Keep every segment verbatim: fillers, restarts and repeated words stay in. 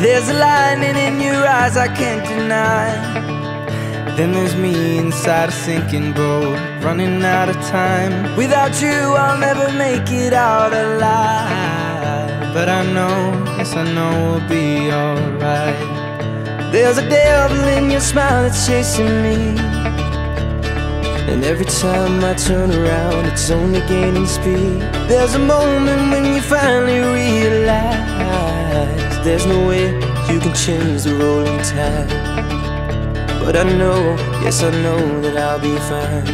There's a lightning in your eyes I can't deny. Then there's me inside a sinking boat, running out of time. Without you I'll never make it out alive. But I know, yes I know we'll be alright. There's a devil in your smile that's chasing me, and every time I turn around it's only gaining speed. There's a moment when you finally realize there's no way you can change the rolling tide. But I know, yes I know that I'll be fine.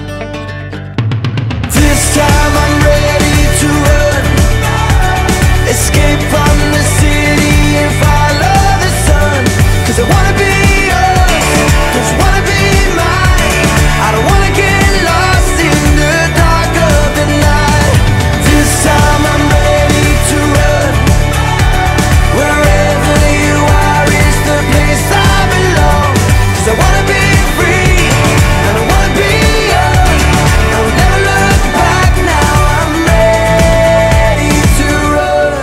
This time I'm ready to run, escape from the city and follow the sun. Cause I wanna be yours, don't you wanna be mine? I don't wanna get lost in the dark of the night. This time I'm ready to run, wherever you are is the place I belong. Cause I wanna be free, and I wanna be young. I will never look back now, I'm ready to run.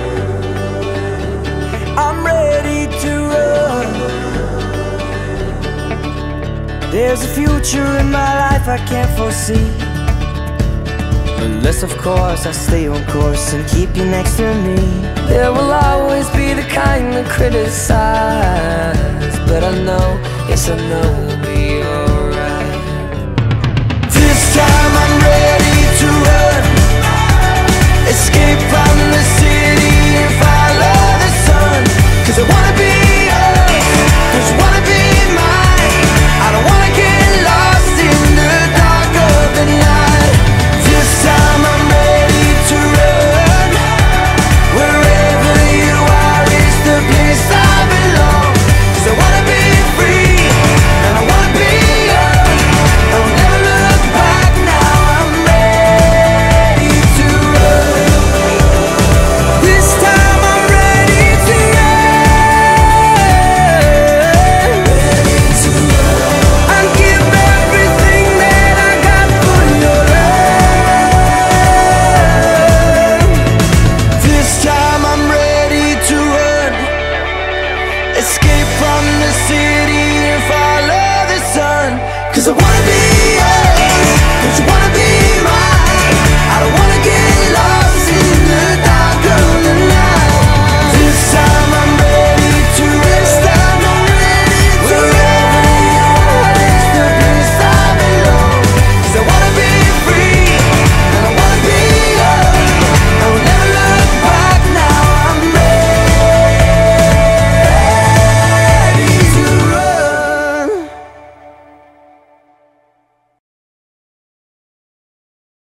I'm ready to run. There's a future in my life I can't foresee, unless of course I stay on course and keep you next to me. There will always be the kind that criticize, but I know, yes I know